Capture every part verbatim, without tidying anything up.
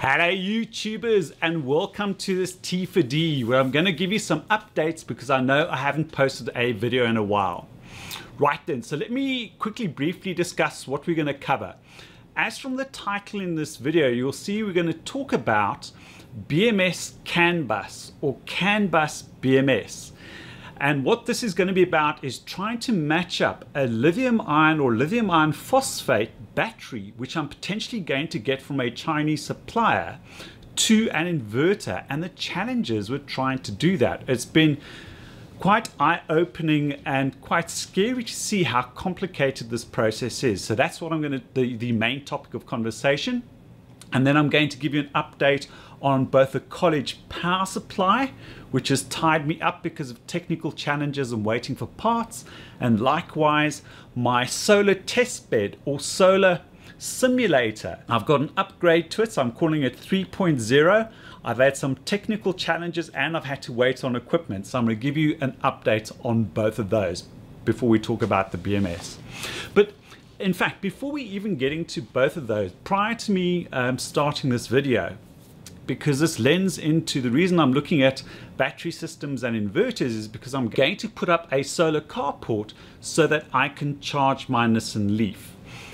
Hello YouTubers, and welcome to this T for D, where I'm going to give you some updates because I know I haven't posted a video in a while. Right then, so let me quickly briefly discuss what we're going to cover. As from the title in this video, you'll see we're going to talk about B M S CAN bus or CAN bus B M S. And what this is going to be about is trying to match up a lithium ion or lithium iron phosphate battery, which I'm potentially going to get from a Chinese supplier, to an inverter, and the challenges with trying to do that. It's been quite eye-opening and quite scary to see how complicated this process is. So that's what I'm going to, the, the main topic of conversation. And then I'm going to give you an update on both the college power supply, which has tied me up because of technical challenges and waiting for parts, and likewise my solar test bed or solar simulator. I've got an upgrade to it, so I'm calling it three point oh. I've had some technical challenges and I've had to wait on equipment, so I'm going to give you an update on both of those before we talk about the B M S. But in fact, before we even get into both of those, prior to me um, starting this video, because this lends into the reason I'm looking at battery systems and inverters, is because I'm going to put up a solar carport so that I can charge my Nissan Leaf.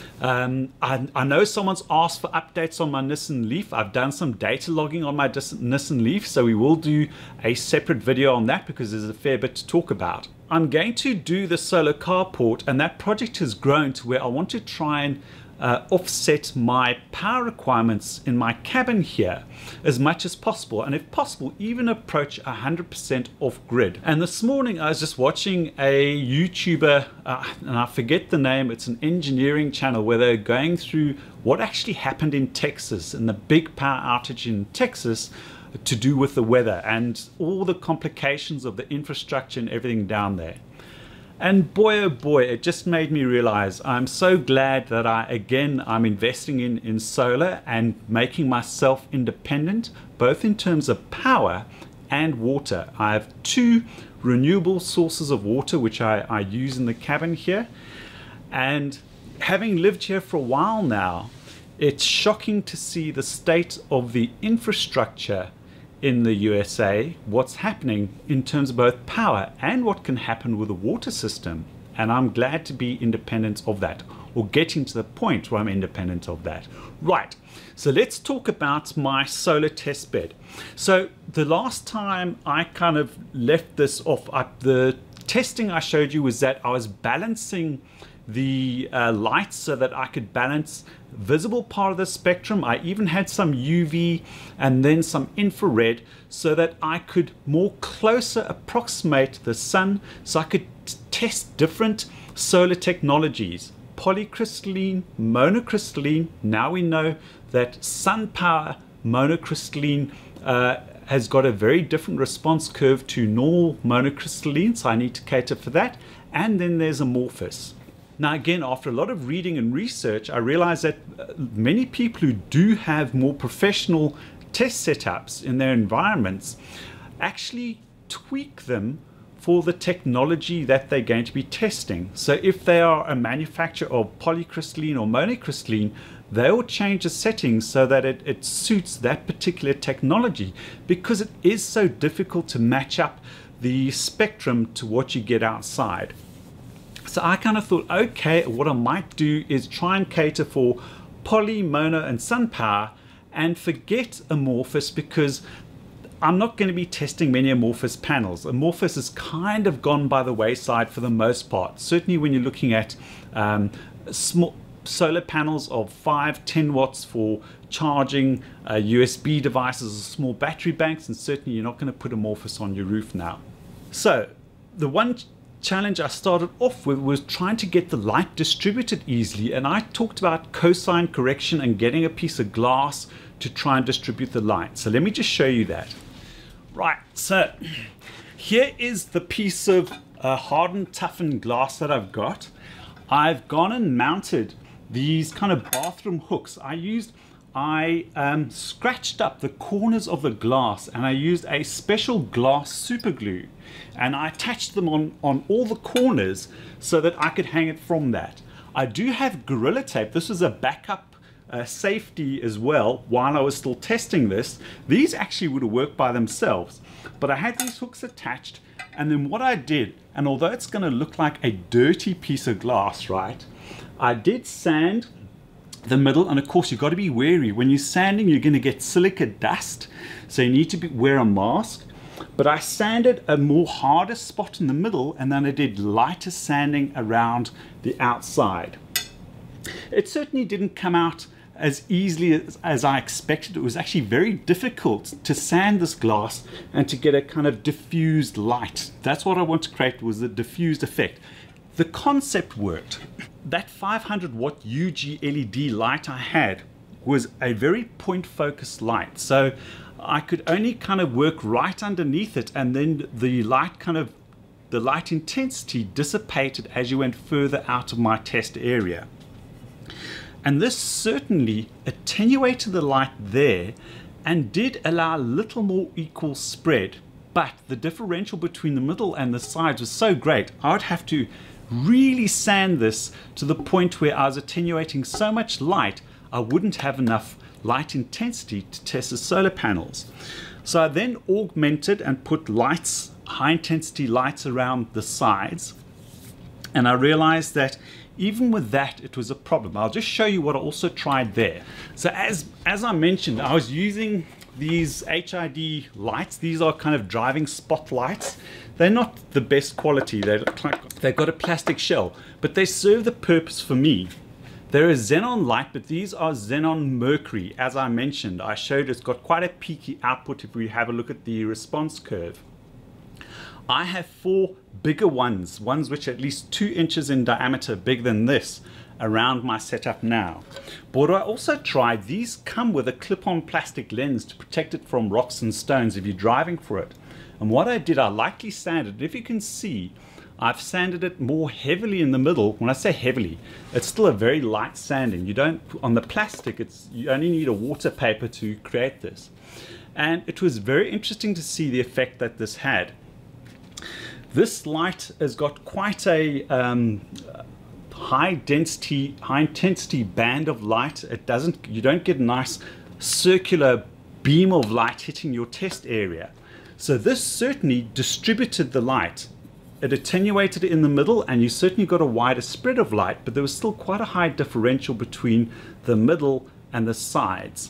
Um, I, I know someone's asked for updates on my Nissan Leaf. I've done some data logging on my Nissan Leaf, so we will do a separate video on that because there's a fair bit to talk about. I'm going to do the solar carport, and that project has grown to where I want to try and uh, offset my power requirements in my cabin here as much as possible, and if possible even approach one hundred percent off grid. And this morning I was just watching a YouTuber, uh, and I forget the name, it's an engineering channel, where they're going through what actually happened in Texas and the big power outage in Texas to do with the weather and all the complications of the infrastructure and everything down there. And boy oh boy, it just made me realize I'm so glad that I again I'm investing in in solar and making myself independent, both in terms of power and water. I have two renewable sources of water which I, I use in the cabin here, and having lived here for a while now, it's shocking to see the state of the infrastructure in the U S A, what's happening in terms of both power and what can happen with the water system. And I'm glad to be independent of that, or getting to the point where I'm independent of that. Right, so let's talk about my solar test bed. So the last time I kind of left this off, I, the testing I showed you was that I was balancing the uh, lights so that I could balance visible part of the spectrum. I even had some U V and then some infrared so that I could more closer approximate the sun, so I could test different solar technologies, polycrystalline, monocrystalline. Now we know that sun power monocrystalline uh, has got a very different response curve to normal monocrystalline, so I need to cater for that. And then there's amorphous. Now again, after a lot of reading and research, I realized that many people who do have more professional test setups in their environments actually tweak them for the technology that they're going to be testing. So if they are a manufacturer of polycrystalline or monocrystalline, they will change the settings so that it, it suits that particular technology, because it is so difficult to match up the spectrum to what you get outside. So I kind of thought, okay, what I might do is try and cater for poly, mono, and sun power and forget amorphous, because I'm not going to be testing many amorphous panels. Amorphous has kind of gone by the wayside for the most part. Certainly when you're looking at um, small solar panels of five, ten watts for charging uh, U S B devices or small battery banks, and certainly you're not going to put amorphous on your roof now. So the one challenge I started off with was trying to get the light distributed easily, and I talked about cosine correction and getting a piece of glass to try and distribute the light. So let me just show you that. Right, so here is the piece of uh, hardened toughened glass that I've got. I've gone and mounted these kind of bathroom hooks. I used I um, scratched up the corners of the glass, and I used a special glass super glue, and I attached them on, on all the corners so that I could hang it from that. I do have Gorilla Tape. This is a backup uh, safety as well, while I was still testing this, these actually would have worked by themselves. But I had these hooks attached, and then what I did, and although it's going to look like a dirty piece of glass, right, I did sand the middle. And of course you've got to be wary when you're sanding, you're going to get silica dust, so you need to be, wear a mask. But I sanded a more harder spot in the middle, and then I did lighter sanding around the outside. It certainly didn't come out as easily as, as I expected. It was actually very difficult to sand this glass and to get a kind of diffused light. That's what I want to create, was a diffused effect. The concept worked. That five hundred watt U G L E D light I had was a very point focused light. So I could only kind of work right underneath it, and then the light kind of, the light intensity dissipated as you went further out of my test area. And this certainly attenuated the light there and did allow a little more equal spread. But the differential between the middle and the sides was so great, I would have to really sand this to the point where I was attenuating so much light, I wouldn't have enough light intensity to test the solar panels. So I then augmented and put lights, high intensity lights around the sides. And I realized that even with that, it was a problem. I'll just show you what I also tried there. So as, as I mentioned, I was using these H I D lights. These are kind of driving spotlights. They're not the best quality. They look like they've got a plastic shell, but they serve the purpose for me. They're a xenon light, but these are xenon mercury. As I mentioned, I showed it's got quite a peaky output if we have a look at the response curve. I have four bigger ones, ones which are at least two inches in diameter, bigger than this, around my setup now. But what I also tried, these come with a clip-on plastic lens to protect it from rocks and stones if you're driving for it. And what I did, I lightly sanded it. If you can see, I've sanded it more heavily in the middle. When I say heavily, it's still a very light sanding. You don't, on the plastic, it's, you only need a water paper to create this. And it was very interesting to see the effect that this had. This light has got quite a um, high density, high intensity band of light. It doesn't, you don't get a nice circular beam of light hitting your test area. So this certainly distributed the light. It attenuated it in the middle, and you certainly got a wider spread of light, but there was still quite a high differential between the middle and the sides.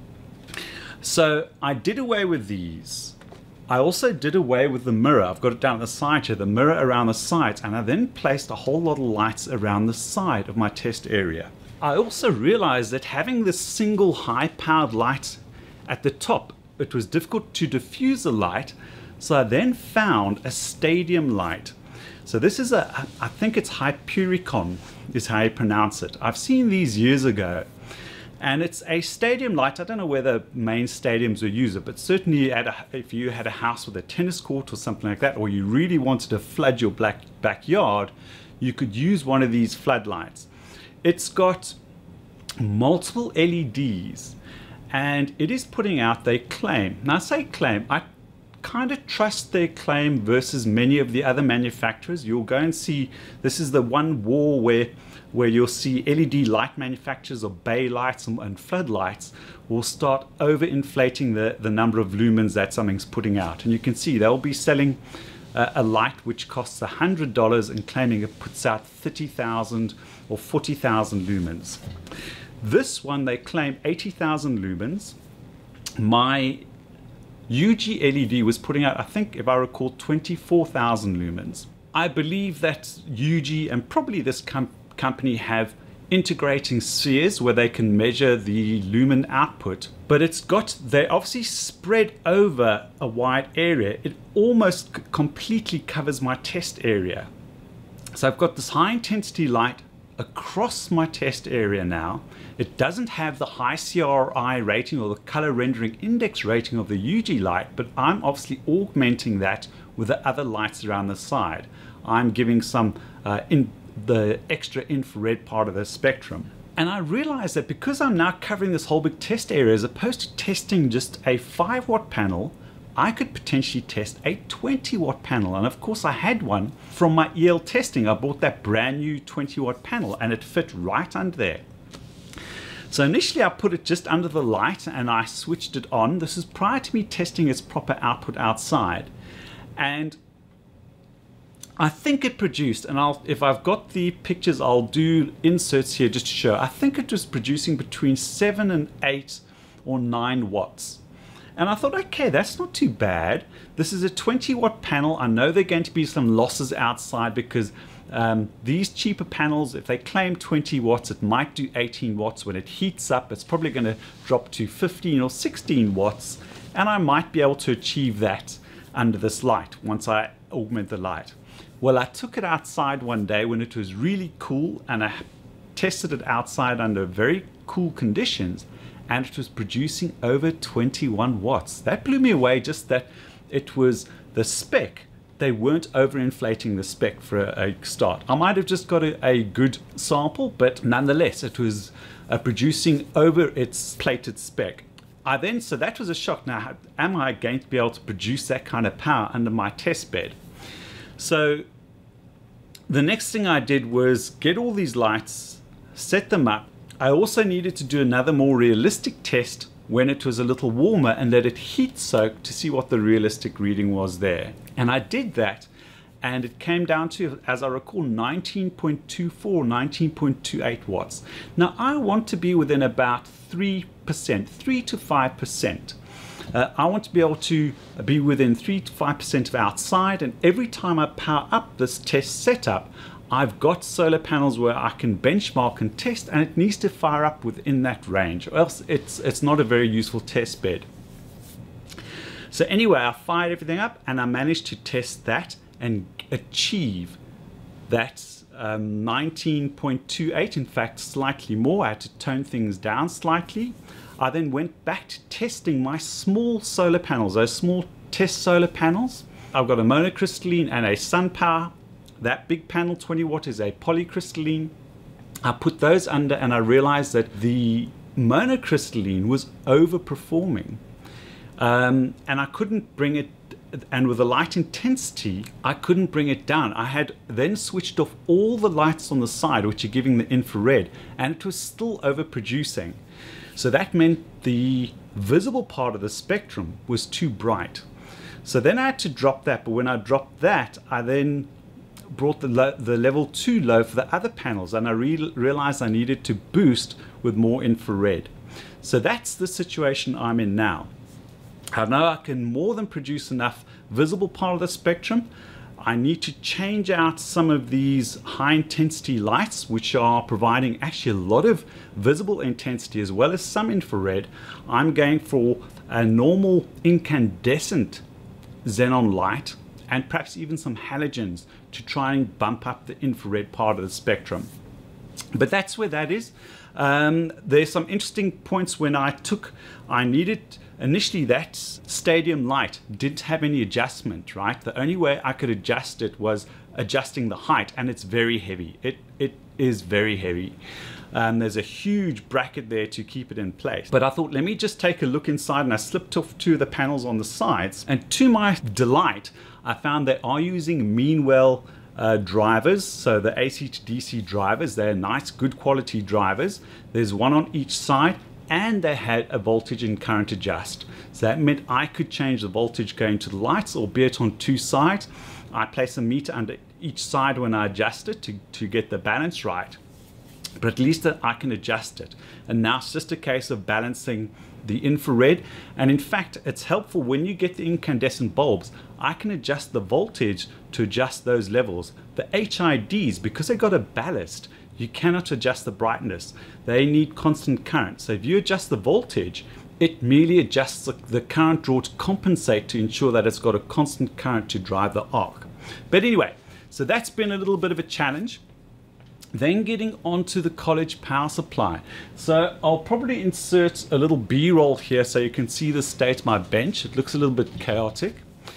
So I did away with these. I also did away with the mirror. I've got it down the side here, the mirror around the sides, and I then placed a whole lot of lights around the side of my test area. I also realized that having this single high-powered light at the top, it was difficult to diffuse the light, so I then found a stadium light. So this is a, I think it's Hypericon is how you pronounce it. I've seen these years ago. And it's a stadium light. I don't know whether main stadiums will use it, but certainly at a, if you had a house with a tennis court or something like that, or you really wanted to flood your black backyard, you could use one of these floodlights. It's got multiple L E Ds, and it is putting out their claim. Now I say claim, I kind of trust their claim versus many of the other manufacturers. You'll go and see, this is the one war where where you'll see L E D light manufacturers or bay lights and, and floodlights will start overinflating the, the number of lumens that something's putting out. And you can see they'll be selling uh, a light which costs one hundred dollars and claiming it puts out thirty thousand or forty thousand lumens. This one, they claim eighty thousand lumens. My U G L E D was putting out, I think, if I recall, twenty-four thousand lumens. I believe that U G and probably this com company have integrating spheres where they can measure the lumen output, but it's got, they obviously spread over a wide area. It almost completely covers my test area. So I've got this high intensity light across my test area now. It doesn't have the high C R I rating or the color rendering index rating of the U G light, but I'm obviously augmenting that with the other lights around the side. I'm giving some uh, in the extra infrared part of the spectrum. And I realized that because I'm now covering this whole big test area, as opposed to testing just a five watt panel, I could potentially test a twenty watt panel. And of course I had one from my E L testing. I bought that brand new twenty watt panel and it fit right under there. So initially I put it just under the light and I switched it on. This is prior to me testing its proper output outside. And I think it produced, and I'll, if I've got the pictures, I'll do inserts here just to show. I think it was producing between seven and eight or nine watts. And I thought, okay, that's not too bad. This is a twenty watt panel. I know there are going to be some losses outside because um, these cheaper panels, if they claim twenty watts, it might do eighteen watts. When it heats up, it's probably going to drop to fifteen or sixteen watts. And I might be able to achieve that under this light once I augment the light. Well, I took it outside one day when it was really cool, and I tested it outside under very cool conditions, and it was producing over twenty-one watts. That blew me away, just that it was the spec. They weren't overinflating the spec for a, a start. I might have just got a, a good sample, but nonetheless, it was uh, producing over its plated spec. I then, so that was a shock. Now, am I going to be able to produce that kind of power under my test bed? So the next thing I did was get all these lights, set them up. I also needed to do another more realistic test when it was a little warmer and let it heat soak to see what the realistic reading was there. And I did that, and it came down to, as I recall, nineteen point two four, nineteen point two eight watts. Now I want to be within about three percent, three to five percent. Uh, I want to be able to be within three to five percent of outside, and every time I power up this test setup, I've got solar panels where I can benchmark and test, and it needs to fire up within that range, or else it's, it's not a very useful test bed. So anyway, I fired everything up and I managed to test that and achieve that um, nineteen point two eight, in fact slightly more. I had to tone things down slightly. I then went back to testing my small solar panels, those small test solar panels. I've got a monocrystalline and a SunPower. That big panel, twenty watt, is a polycrystalline. I put those under and I realized that the monocrystalline was overperforming. Um, and I couldn't bring it, and with the light intensity, I couldn't bring it down. I had then switched off all the lights on the side, which are giving the infrared, and it was still overproducing. So that meant the visible part of the spectrum was too bright. So then I had to drop that, but when I dropped that, I then brought the, lo the level too low for the other panels, and I re realized I needed to boost with more infrared. So that's the situation I'm in now. I know I can more than produce enough visible part of the spectrum. I need to change out some of these high intensity lights, which are providing actually a lot of visible intensity as well as some infrared. I'm going for a normal incandescent xenon light and perhaps even some halogens to try and bump up the infrared part of the spectrum. But that's where that is. Um, there's some interesting points when I took, I needed, initially that stadium light didn't have any adjustment, right? The only way I could adjust it was adjusting the height, and it's very heavy. It, it is very heavy. Um, there's a huge bracket there to keep it in place. But I thought, let me just take a look inside, and I slipped off two of the panels on the sides. And to my delight, I found they are using Meanwell uh, drivers. So the A C to D C drivers, they're nice, good quality drivers. There's one on each side, and they had a voltage and current adjust. So that meant I could change the voltage going to the lights, albeit on two sides. I place a meter under each side when I adjust it to, to get the balance right. But at least I can adjust it. And now it's just a case of balancing the infrared. And in fact, it's helpful when you get the incandescent bulbs. I can adjust the voltage to adjust those levels. The H I Ds, because they got a ballast, you cannot adjust the brightness. They need constant current. So if you adjust the voltage, it merely adjusts the current draw to compensate to ensure that it's got a constant current to drive the arc. But anyway, so that's been a little bit of a challenge. Then getting onto the college power supply. So I'll probably insert a little B-roll here so you can see the state of my bench. It looks a little bit chaotic.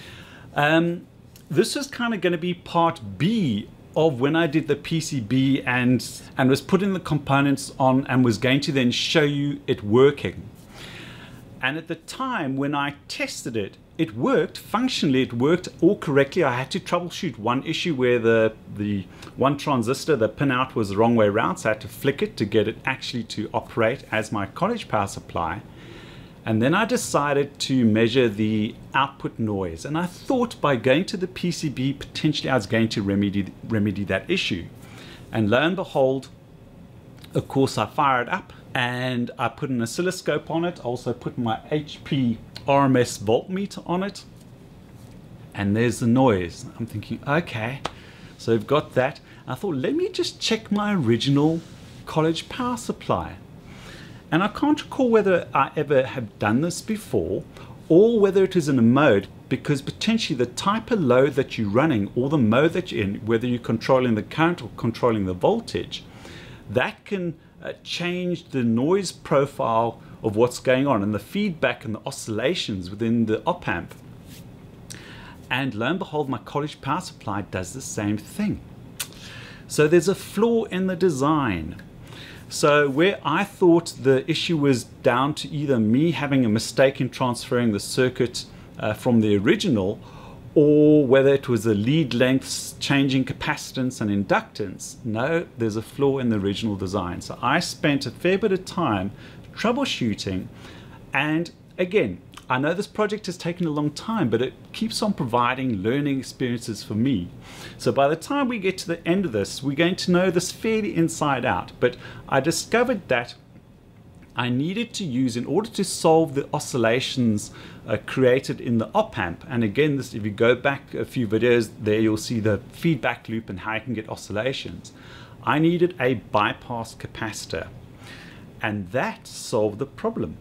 Um, this is kind of going to be part B of when I did the P C B and, and was putting the components on and was going to then show you it working. And at the time when I tested it, it worked. Functionally, it worked all correctly. I had to troubleshoot one issue where the, the one transistor, the pinout was the wrong way around, so I had to flick it to get it actually to operate as my college power supply. And then I decided to measure the output noise. And I thought by going to the P C B, potentially I was going to remedy, remedy that issue. And lo and behold, of course, I fired up and I put an oscilloscope on it. I also put my H P R M S voltmeter on it. And there's the noise. I'm thinking, okay, so I've got that. I thought, let me just check my original college power supply. And I can't recall whether I ever have done this before or whether it is in a mode, because potentially the type of load that you're running or the mode that you're in, whether you're controlling the current or controlling the voltage, that can uh, change the noise profile of what's going on and the feedback and the oscillations within the op amp. And lo and behold, my college power supply does the same thing. So there's a flaw in the design. So where I thought the issue was down to either me having a mistake in transferring the circuit uh, from the original, or whether it was the lead lengths changing capacitance and inductance, no, there's a flaw in the original design. So I spent a fair bit of time troubleshooting, and again, I know this project has taken a long time, but it keeps on providing learning experiences for me. So by the time we get to the end of this, we're going to know this fairly inside out. But I discovered that I needed to use, in order to solve the oscillations uh, created in the op amp, and again, this, if you go back a few videos there, you'll see the feedback loop and how you can get oscillations. I needed a bypass capacitor, and that solved the problem.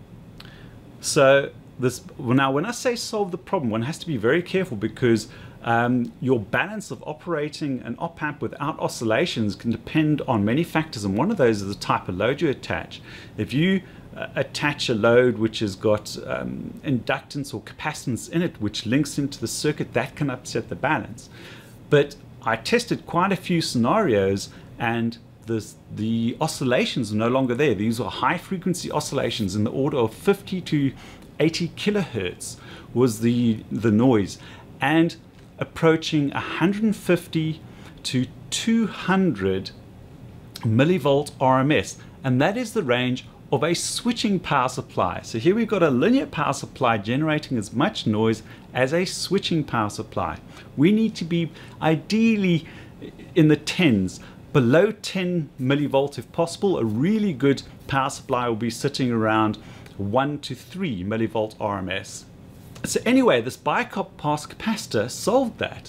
So this, well, now when I say solve the problem, one has to be very careful, because um, your balance of operating an op amp without oscillations can depend on many factors, and one of those is the type of load you attach. If you uh, attach a load which has got um, inductance or capacitance in it which links into the circuit, that can upset the balance. But I tested quite a few scenarios, and This, the oscillations are no longer there. These are high frequency oscillations in the order of fifty to eighty kilohertz was the, the noise, and approaching one hundred fifty to two hundred millivolt R M S, and that is the range of a switching power supply. So here we've got a linear power supply generating as much noise as a switching power supply. We need to be ideally in the tens, below ten millivolt if possible. A really good power supply will be sitting around one to three millivolt R M S. So anyway, this bypass capacitor solved that.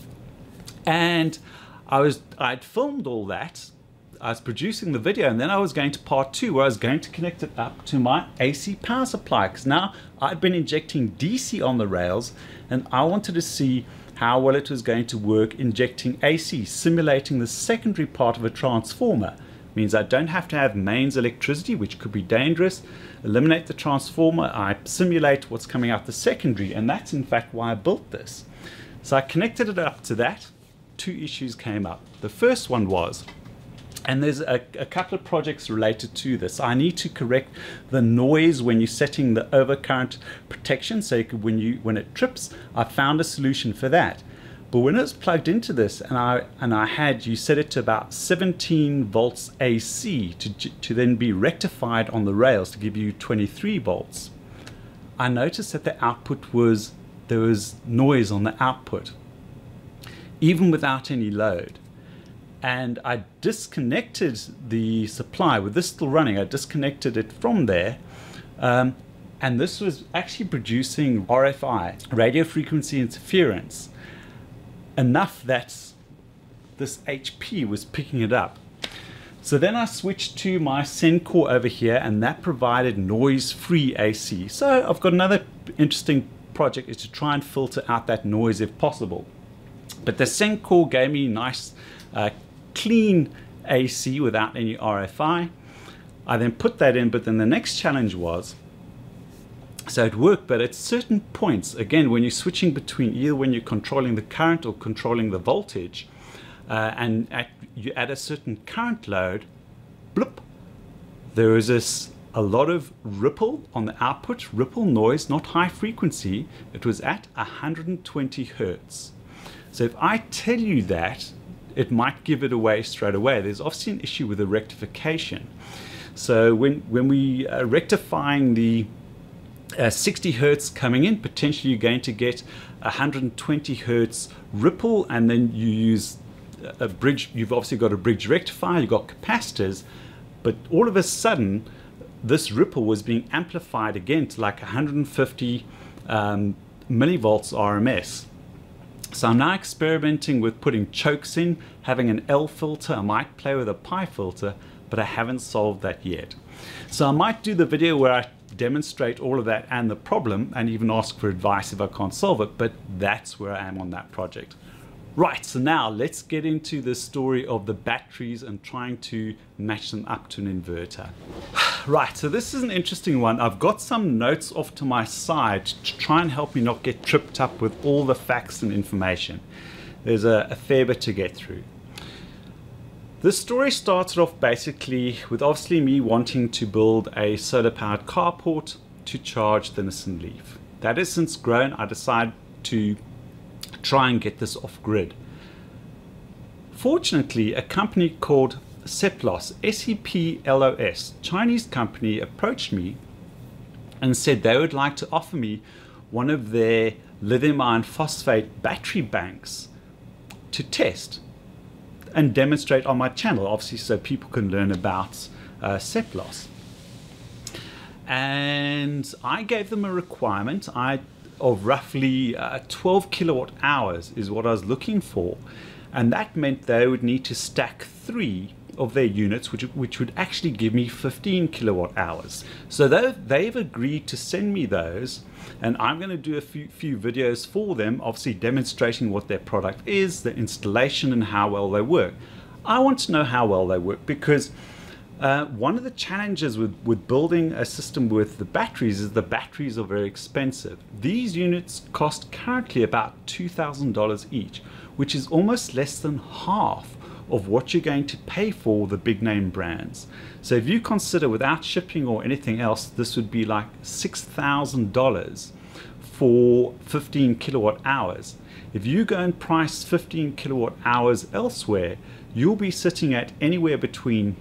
And I was, I'd filmed all that. I was producing the video, and then I was going to part two, where I was going to connect it up to my A C power supply, because now I'd been injecting D C on the rails, and I wanted to see how well it was going to work injecting A C, simulating the secondary part of a transformer. Means I don't have to have mains electricity, which could be dangerous. Eliminate the transformer, I simulate what's coming out the secondary, and that's in fact why I built this. So I connected it up to that. Two issues came up. The first one was, and there's a, a couple of projects related to this, I need to correct the noise when you're setting the overcurrent protection. So you could, when you when it trips, I found a solution for that. But when it was plugged into this, and I and I had you set it to about seventeen volts A C to to then be rectified on the rails to give you twenty-three volts, I noticed that the output was, there was noise on the output, even without any load. And I disconnected the supply. With this still running, I disconnected it from there, um, and this was actually producing R F I, radio frequency interference, enough that this H P was picking it up. So then I switched to my Sencore over here, and that provided noise-free A C. So I've got another interesting project, is to try and filter out that noise if possible. But the Sencore gave me nice uh, clean A C without any R F I. I then put that in, but then the next challenge was, so it worked, but at certain points, again, when you're switching between either when you're controlling the current or controlling the voltage, uh, and at, you add a certain current load, bloop, there was this a lot of ripple on the output, ripple noise, not high frequency. It was at one hundred twenty hertz. So if I tell you that, it might give it away straight away. There's obviously an issue with the rectification. So when, when we are rectifying the uh, sixty hertz coming in, potentially you're going to get one hundred twenty hertz ripple, and then you use a bridge. You've obviously got a bridge rectifier, you've got capacitors, but all of a sudden this ripple was being amplified again to like one hundred fifty um, millivolts R M S. So I'm now experimenting with putting chokes in, having an L filter. I might play with a pi filter, but I haven't solved that yet. So I might do the video where I demonstrate all of that and the problem, and even ask for advice if I can't solve it, but that's where I am on that project. Right, so now let's get into the story of the batteries and trying to match them up to an inverter. Right, so this is an interesting one. I've got some notes off to my side to try and help me not get tripped up with all the facts and information. There's a, a fair bit to get through. This story started off basically with obviously me wanting to build a solar powered carport to charge the Nissan Leaf. That has since grown. I decided to try and get this off grid. Fortunately, a company called Seplos, S E P L O S, Chinese company, approached me and said they would like to offer me one of their lithium iron phosphate battery banks to test and demonstrate on my channel, obviously, so people can learn about uh, Seplos. And I gave them a requirement I of roughly uh, twelve kilowatt hours is what I was looking for, and that meant they would need to stack three of their units, which, which would actually give me fifteen kilowatt hours. So they've, they've agreed to send me those, and I'm going to do a few, few videos for them, obviously demonstrating what their product is, the installation, and how well they work. I want to know how well they work, because Uh, one of the challenges with, with building a system with the batteries is the batteries are very expensive. These units cost currently about two thousand dollars each, which is almost less than half of what you're going to pay for the big name brands. So if you consider without shipping or anything else, this would be like six thousand dollars for fifteen kilowatt hours. If you go and price fifteen kilowatt hours elsewhere, you'll be sitting at anywhere between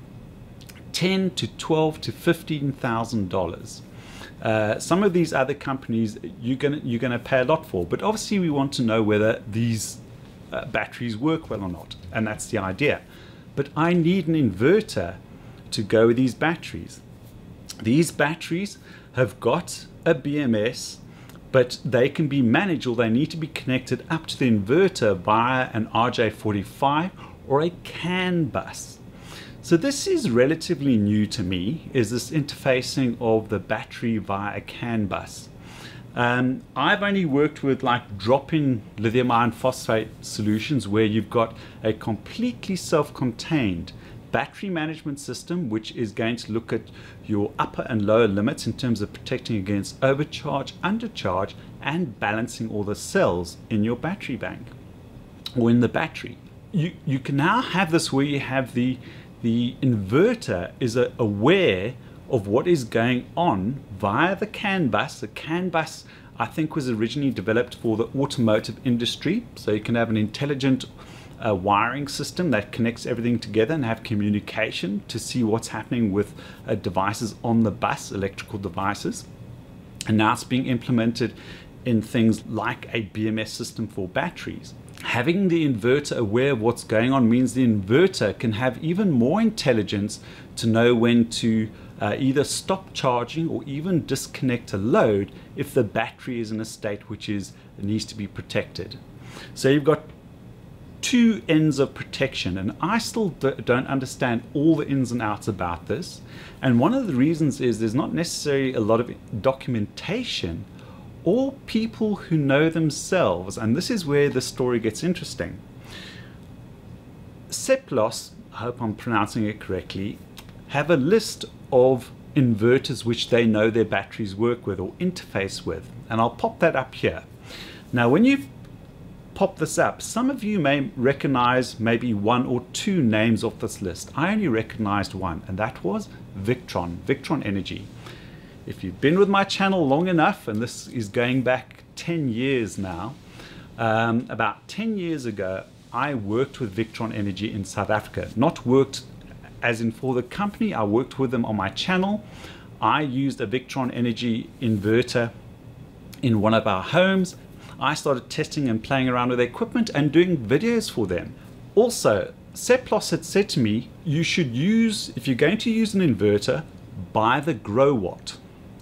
ten to twelve to fifteen thousand dollars. Uh, some of these other companies you're gonna you're gonna pay a lot for, but obviously we want to know whether these uh, batteries work well or not, and that's the idea. But I need an inverter to go with these batteries. These batteries have got a B M S, but they can be managed, or they need to be connected up to the inverter via an R J forty-five or a CAN bus. So this is relatively new to me, is this interfacing of the battery via a CAN bus. Um, I've only worked with like drop-in lithium iron phosphate solutions where you've got a completely self-contained battery management system, which is going to look at your upper and lower limits in terms of protecting against overcharge, undercharge, and balancing all the cells in your battery bank or in the battery. You, you can now have this where you have the The inverter is uh, aware of what is going on via the CAN bus. The CAN bus, I think, was originally developed for the automotive industry. So you can have an intelligent uh, wiring system that connects everything together and have communication to see what's happening with uh, devices on the bus, electrical devices. And now it's being implemented in things like a B M S system for batteries. Having the inverter aware of what's going on means the inverter can have even more intelligence to know when to uh, either stop charging or even disconnect a load if the battery is in a state which is needs to be protected. So you've got two ends of protection, and I still don't understand all the ins and outs about this. And one of the reasons is there's not necessarily a lot of documentation or people who know themselves, and this is where the story gets interesting. Seplos, I hope I'm pronouncing it correctly, have a list of inverters which they know their batteries work with or interface with, and I'll pop that up here. Now when you pop this up. Some of you may recognize maybe one or two names off this list. I only recognized one, and that was Victron, Victron Energy. If you've been with my channel long enough, and this is going back ten years now, um, about ten years ago, I worked with Victron Energy in South Africa. Not worked as in for the company, I worked with them on my channel. I used a Victron Energy inverter in one of our homes. I started testing and playing around with the equipment and doing videos for them. Also, Seplos had said to me, you should use, if you're going to use an inverter, buy the Growatt.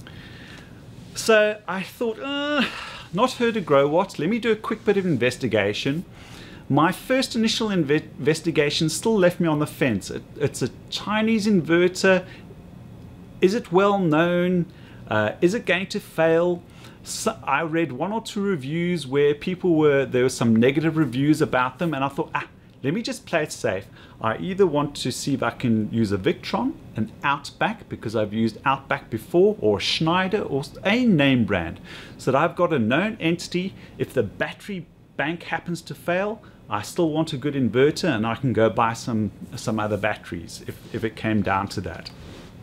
So I thought, uh, not heard of Growatt, let me do a quick bit of investigation. My first initial inve investigation still left me on the fence. It, it's a Chinese inverter. Is it well known? Uh, is it going to fail? So I read one or two reviews where people were, there were some negative reviews about them, and I thought, ah, let me just play it safe. I either want to see if I can use a Victron, an Outback, because I've used Outback before, or Schneider, or a name brand, so that I've got a known entity. If the battery bank happens to fail, I still want a good inverter, and I can go buy some, some other batteries if, if it came down to that.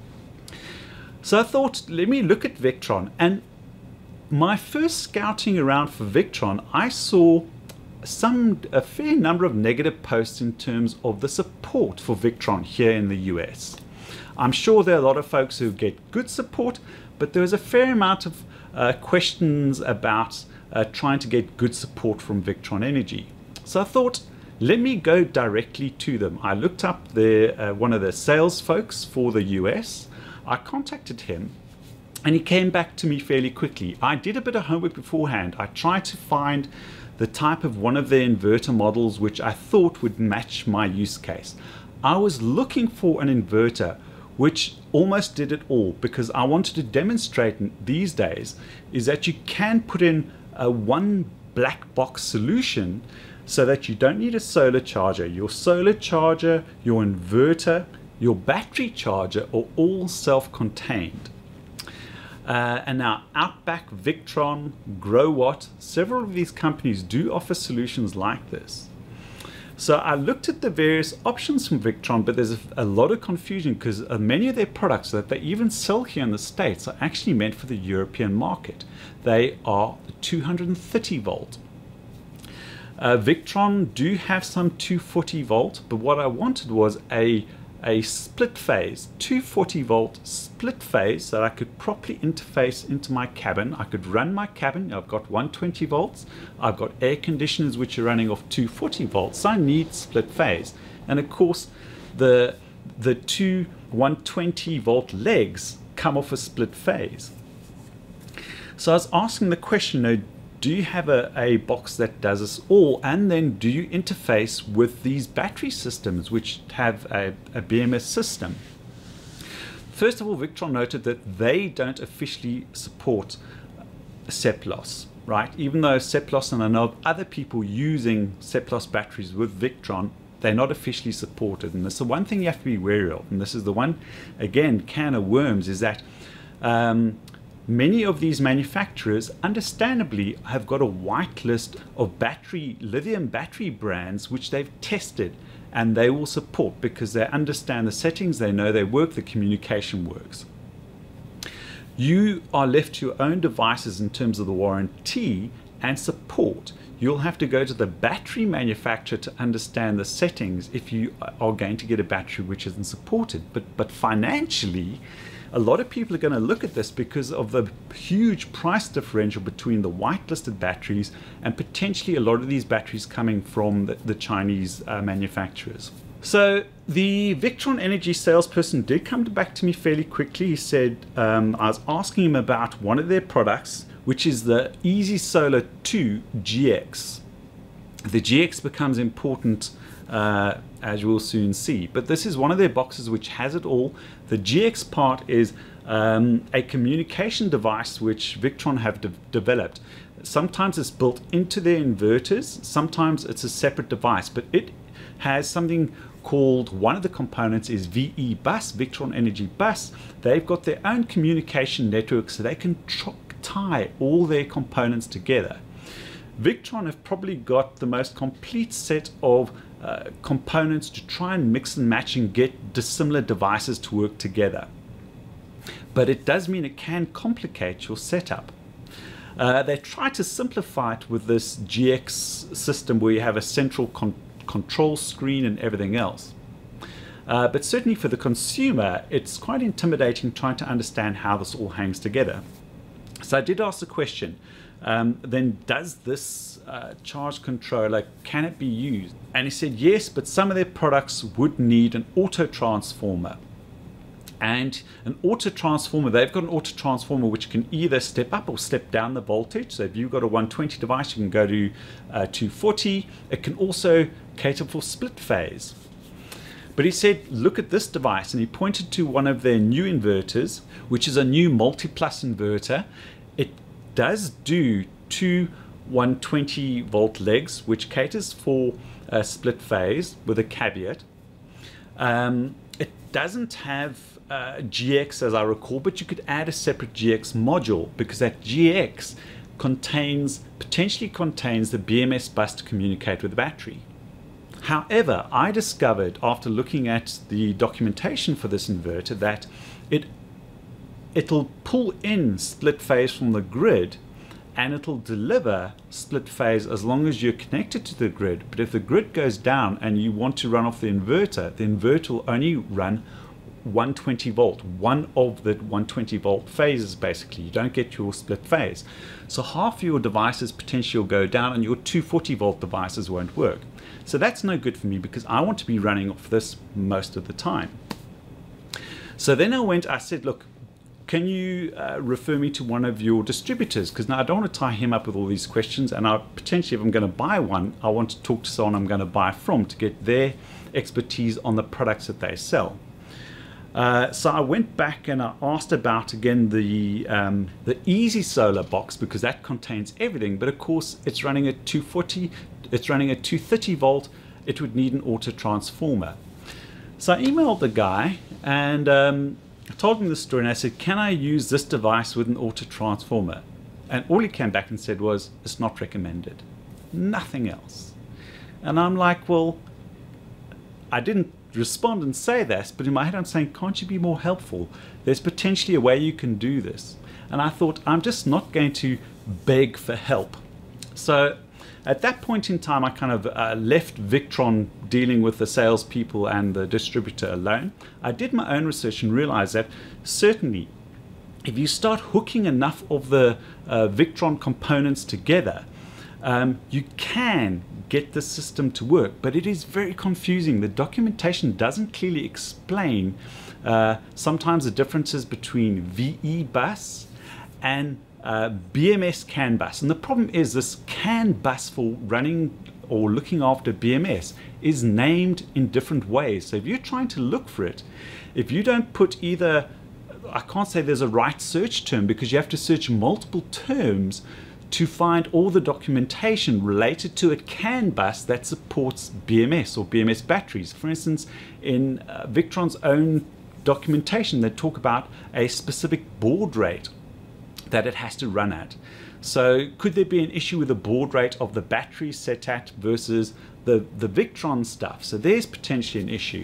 So I thought, let me look at Victron, and my first scouting around for Victron, I saw some a fair number of negative posts in terms of the support for Victron here in the U S. I'm sure there are a lot of folks who get good support, but there was a fair amount of uh, questions about uh, trying to get good support from Victron Energy. So I thought, let me go directly to them. I looked up the, uh, one of the sales folks for the U S. I contacted him, and he came back to me fairly quickly. I did a bit of homework beforehand. I tried to find the type of one of their inverter models which I thought would match my use case. I was looking for an inverter which almost did it all, because I wanted to demonstrate these days is that you can put in a one black box solution so that you don't need a solar charger. Your solar charger, your inverter, your battery charger are all self-contained. Uh, and now Outback, Victron, Growatt, several of these companies do offer solutions like this. So I looked at the various options from Victron, but there's a, a lot of confusion because uh, many of their products that they even sell here in the States are actually meant for the European market. They are two hundred thirty volt. Uh, Victron do have some two hundred forty volt, but what I wanted was a a split phase, two hundred forty volt split phase, so that I could properly interface into my cabin. I could run my cabin. I've got one hundred twenty volts. I've got air conditioners which are running off two hundred forty volts. So I need split phase. And of course, the the two one hundred twenty volt legs come off a split phase. So I was asking the question, now, do you have a, a box that does this all, and then do you interface with these battery systems which have a, a B M S system? First of all, Victron noted that they don't officially support Seplos, right? Even though Seplos, and I know of other people using Seplos batteries with Victron, they're not officially supported. And this is the one thing you have to be wary of, and this is the one, again, can of worms, is that um, many of these manufacturers understandably have got a white list of battery, lithium battery brands which they've tested and they will support because they understand the settings, they know they work, the communication works. You are left to your own devices in terms of the warranty and support. You'll have to go to the battery manufacturer to understand the settings if you are going to get a battery which isn't supported. But, but financially, a lot of people are going to look at this because of the huge price differential between the whitelisted batteries and potentially a lot of these batteries coming from the, the Chinese uh, manufacturers. So the Victron Energy salesperson did come back to me fairly quickly. He said, um, I was asking him about one of their products, which is the Easy Solar two G X. The G X becomes important Uh, as you will soon see, but this is one of their boxes which has it all. The G X part is um, a communication device which Victron have de developed. Sometimes it's built into their inverters, sometimes it's a separate device, but it has something called, one of the components is V E Bus, Victron Energy Bus. They've got their own communication network so they can tie all their components together. Victron have probably got the most complete set of uh, components to try and mix and match and get dissimilar devices to work together. But it does mean it can complicate your setup. Uh, they try to simplify it with this G X system where you have a central con control screen and everything else. Uh, but certainly for the consumer, it's quite intimidating trying to understand how this all hangs together. So I did ask the question, um, then does this uh, charge controller, can it be used? And he said yes, but some of their products would need an auto transformer. And an auto transformer, they've got an auto transformer which can either step up or step down the voltage. So if you've got a one twenty device, you can go to uh, two forty. It can also cater for split phase. But he said, look at this device, and he pointed to one of their new inverters, which is a new multi-plus inverter. It does do two one twenty volt legs, which caters for uh, split phase with a caveat. Um, it doesn't have uh, G X as I recall, but you could add a separate G X module because that G X contains, potentially contains the B M S bus to communicate with the battery. However, I discovered after looking at the documentation for this inverter that it it'll pull in split phase from the grid and it'll deliver split phase as long as you're connected to the grid. But if the grid goes down and you want to run off the inverter, the inverter will only run one twenty volt, one of the one twenty volt phases basically. You don't get your split phase. So half of your devices potentially will go down and your two forty volt devices won't work. So that's no good for me because I want to be running off this most of the time. So then I went, I said, look, can you uh, refer me to one of your distributors? Because now I don't want to tie him up with all these questions, and I potentially, if I'm going to buy one, I want to talk to someone I'm going to buy from to get their expertise on the products that they sell. Uh, so I went back and I asked about again the um, the Easy Solar box because that contains everything, but of course it's running at two forty, it's running at two thirty volt. It would need an auto transformer. So I emailed the guy and um, I told him the story, and I said, can I use this device with an auto transformer? And all he came back and said was, it's not recommended. Nothing else. And I'm like, well, I didn't respond and say that, but in my head I'm saying, can't you be more helpful? There's potentially a way you can do this. And I thought, I'm just not going to beg for help. So at that point in time, I kind of uh, left Victron dealing with the salespeople and the distributor alone. I did my own research and realized that certainly if you start hooking enough of the uh, Victron components together, um, you can get the system to work, but it is very confusing. The documentation doesn't clearly explain uh, sometimes the differences between V E bus and uh, B M S CAN bus. And the problem is this CAN bus for running or looking after B M S is named in different ways. So if you're trying to look for it, if you don't put either, I can't say there's a right search term because you have to search multiple terms to find all the documentation related to a CAN bus that supports B M S or B M S batteries. For instance, in uh, Victron's own documentation, they talk about a specific baud rate that it has to run at. So could there be an issue with the baud rate of the battery set at versus the, the Victron stuff? So there's potentially an issue.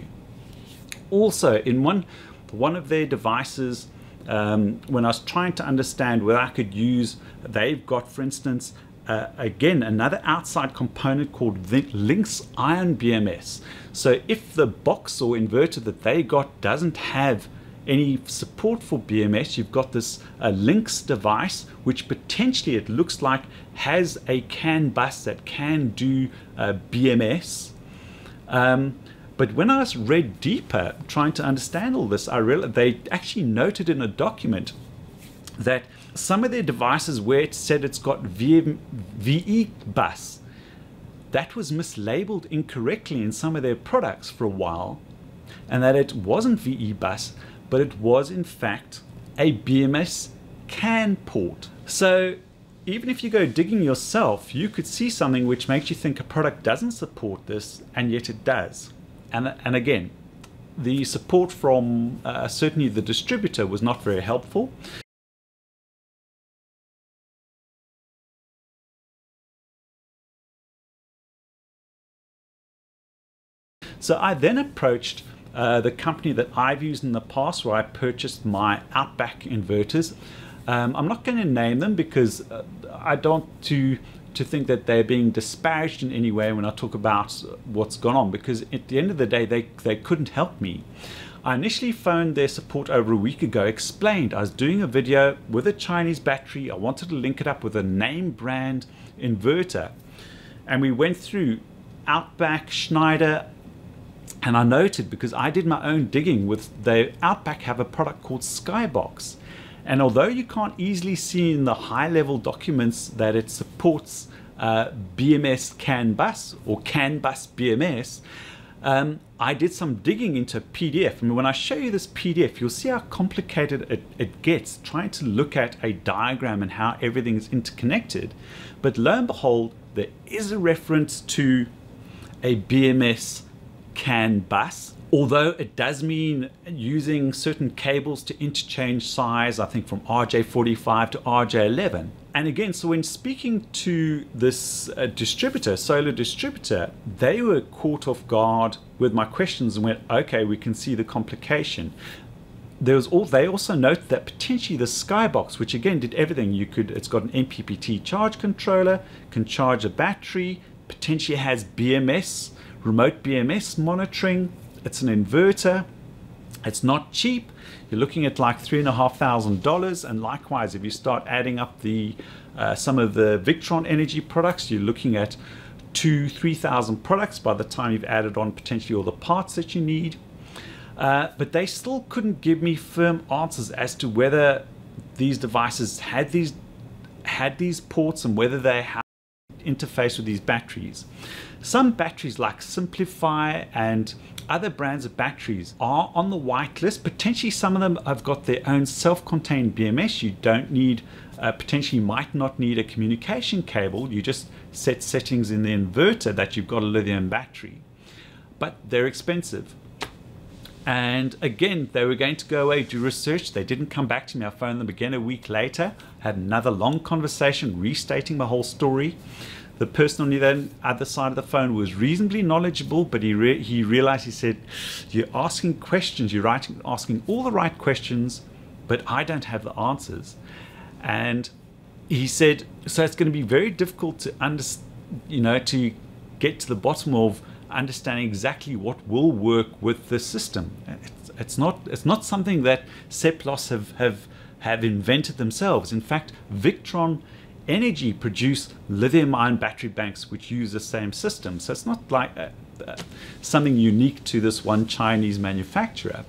Also, in one, one of their devices, Um, when I was trying to understand whether I could use, they've got, for instance, uh, again, another outside component called Lynx Ion B M S. So if the box or inverter that they got doesn't have any support for B M S, you've got this uh, Lynx device, which potentially it looks like has a CAN bus that can do uh, B M S. Um, But when I was read deeper, trying to understand all this, I realized they actually noted in a document that some of their devices where it said it's got V E bus, that was mislabeled incorrectly in some of their products for a while, and that it wasn't V E bus, but it was in fact a B M S CAN port. So even if you go digging yourself, you could see something which makes you think a product doesn't support this, and yet it does. And, and again, the support from uh, certainly the distributor was not very helpful. So I then approached uh, the company that I've used in the past where I purchased my Outback inverters. Um, I'm not going to name them because uh, I don't want to to think that they're being disparaged in any way when I talk about what's gone on, because at the end of the day they, they couldn't help me. I initially phoned their support over a week ago, explained I was doing a video with a Chinese battery, I wanted to link it up with a name brand inverter, and we went through Outback, Schneider, and I noted, because I did my own digging with the Outback, have a product called Skybox. And although you can't easily see in the high-level documents that it supports uh, B M S CAN bus or CAN bus B M S, um, I did some digging into P D F. And when I show you this P D F, you'll see how complicated it, it gets trying to look at a diagram and how everything is interconnected. But lo and behold, there is a reference to a B M S CAN bus. Although it does mean using certain cables to interchange size, I think from R J forty-five to R J eleven. And again, so when speaking to this uh, distributor, solar distributor, they were caught off guard with my questions and went, okay, we can see the complication. There was all, they also note that potentially the Skybox, which again did everything, you could, it's got an M P P T charge controller, can charge a battery, potentially has B M S, remote B M S monitoring. It's an inverter. It's not cheap. You're looking at like three and a half thousand dollars. And likewise, if you start adding up the uh, some of the Victron Energy products, you're looking at two, three thousand products by the time you've added on potentially all the parts that you need. Uh, but they still couldn't give me firm answers as to whether these devices had these had these ports and whether they have interface with these batteries. Some batteries like Simplify and other brands of batteries are on the white list. Potentially some of them have got their own self-contained B M S. You don't need, uh, potentially might not need a communication cable. You just set settings in the inverter that you've got a lithium battery. But they're expensive. And again, they were going to go away, do research. They didn't come back to me. I phoned them again a week later, had another long conversation restating the whole story. The person on the other side of the phone was reasonably knowledgeable, but he re he realized, he said, you're asking questions, you're writing, asking all the right questions, but I don't have the answers. And he said, so it's going to be very difficult to understand, you know, to get to the bottom of understanding exactly what will work with the system. It's, it's not it's not something that Seplos have have have invented themselves. In fact, Victron Energy produce lithium-ion battery banks which use the same system. So it's not like uh, uh, something unique to this one Chinese manufacturer.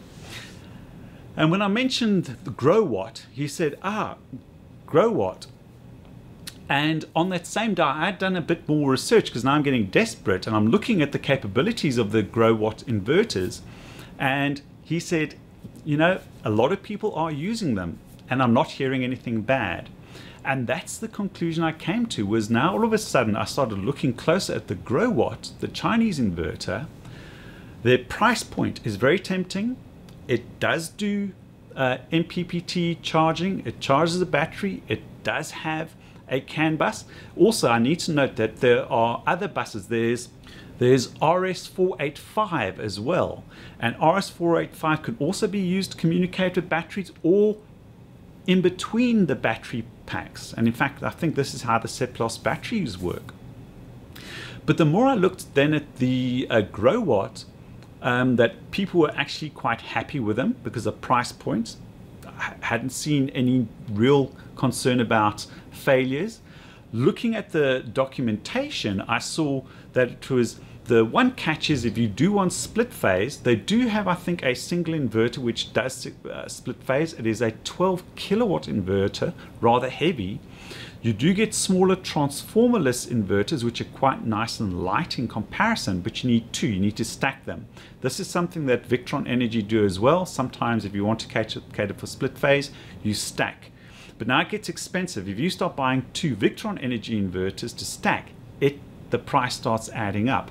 And when I mentioned the GrowWatt, he said, ah, GrowWatt. And on that same day, I had done a bit more research because now I'm getting desperate and I'm looking at the capabilities of the GrowWatt inverters. And he said, you know, a lot of people are using them and I'm not hearing anything bad. And that's the conclusion I came to, was now all of a sudden I started looking closer at the GrowWatt, the Chinese inverter. Their price point is very tempting. It does do uh, M P P T charging. It charges the battery. It does have a CAN bus. Also, I need to note that there are other buses. There's there's R S four eighty-five as well. And R S four eighty-five can also be used to communicate with batteries or in between the battery packs. And in fact, I think this is how the Seplos batteries work. But the more I looked then at the uh, GrowWatt, um, that people were actually quite happy with them because of price points. I hadn't seen any real concern about failures. Looking at the documentation, I saw that it was, the one catch is if you do want split phase, they do have, I think, a single inverter which does uh, split phase. It is a twelve kilowatt inverter, rather heavy. You do get smaller transformerless inverters which are quite nice and light in comparison, but you need two, you need to stack them. This is something that Victron Energy do as well. Sometimes if you want to cater, cater for split phase, you stack. But now it gets expensive. If you start buying two Victron Energy inverters to stack, it the price starts adding up.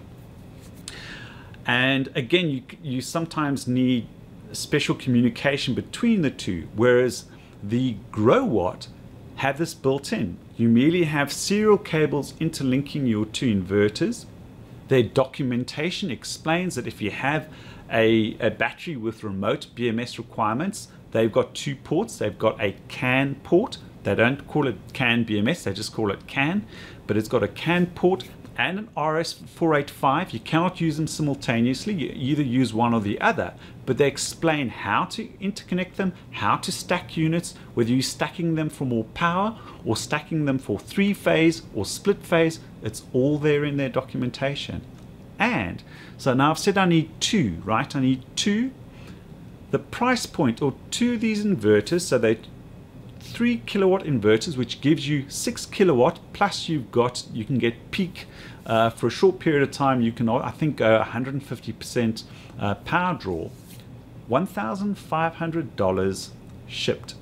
And again, you, you sometimes need special communication between the two, whereas the GrowWatt have this built in. You merely have serial cables interlinking your two inverters, Their documentation explains that if you have a, a battery with remote B M S requirements, they've got two ports. They've got a CAN port. They don't call it CAN B M S, they just call it CAN, but it's got a CAN port and an R S four eighty-five. You cannot use them simultaneously. You either use one or the other, but they explain how to interconnect them, how to stack units, whether you're stacking them for more power or stacking them for three phase or split phase. It's all there in their documentation. And so now I've said I need two, right? I need two. The price point or two of these inverters, so they three kilowatt inverters, which gives you six kilowatt, plus you've got, you can get peak uh, for a short period of time. You can, I think, go one hundred fifty percent uh, power draw. one thousand five hundred dollars shipped.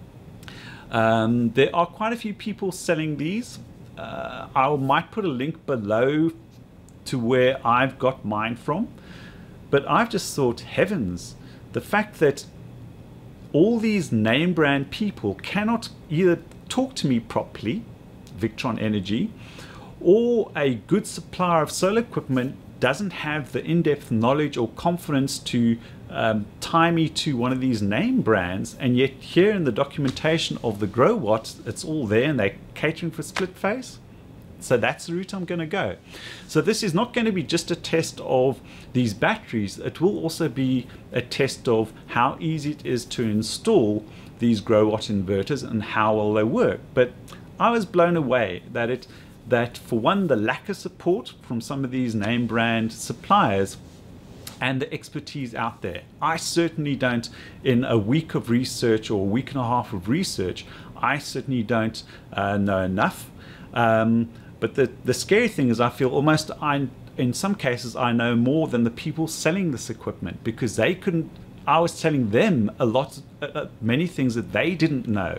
Um, there are quite a few people selling these. Uh, I might put a link below to where I've got mine from, but I've just thought, heavens, the fact that all these name brand people cannot either talk to me properly, Victron Energy, or a good supplier of solar equipment doesn't have the in-depth knowledge or confidence to um, tie me to one of these name brands, and yet here in the documentation of the GrowWatt, it's all there and they're catering for split phase. So that's the route I'm going to go. So this is not going to be just a test of these batteries. It will also be a test of how easy it is to install these GrowWatt inverters and how well they work. But I was blown away that it that for one, the lack of support from some of these name brand suppliers and the expertise out there. I certainly don't, in a week of research or a week and a half of research, I certainly don't uh, know enough. Um, But the, the scary thing is I feel almost, I, in some cases, I know more than the people selling this equipment, because they couldn't, I was telling them a lot, uh, many things that they didn't know.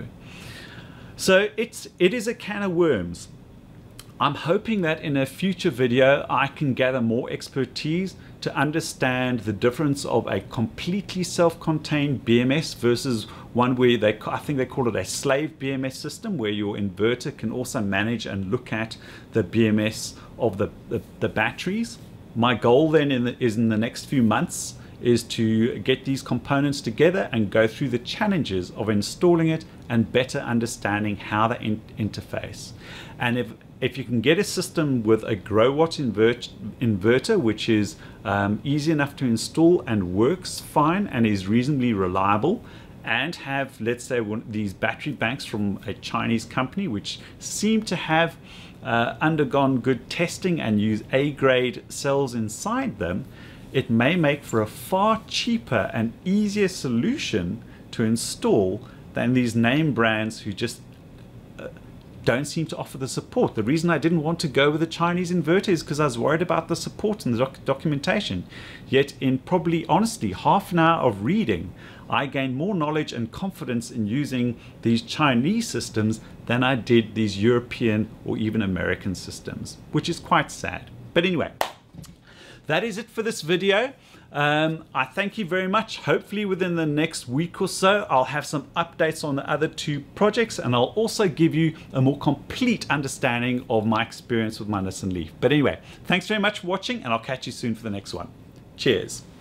So it's, it is a can of worms. I'm hoping that in a future video, I can gather more expertise to understand the difference of a completely self-contained B M S versus one where they, I think they call it a slave B M S system, where your inverter can also manage and look at the B M S of the, the, the batteries. My goal then in the, is in the next few months is to get these components together and go through the challenges of installing it and better understanding how they in interface. And if If you can get a system with a GrowWatt invert inverter, which is um, easy enough to install and works fine and is reasonably reliable, and have, let's say, one, these battery banks from a Chinese company which seem to have uh, undergone good testing and use A-grade cells inside them, it may make for a far cheaper and easier solution to install than these name brands who just don't seem to offer the support. The reason I didn't want to go with the Chinese inverter is because I was worried about the support and the doc documentation. Yet in probably, honestly, half an hour of reading, I gained more knowledge and confidence in using these Chinese systems than I did these European or even American systems, which is quite sad. But anyway, that is it for this video. Um, I thank you very much. Hopefully within the next week or so, I'll have some updates on the other two projects, and I'll also give you a more complete understanding of my experience with my Nissan Leaf. But anyway, thanks very much for watching, and I'll catch you soon for the next one. Cheers.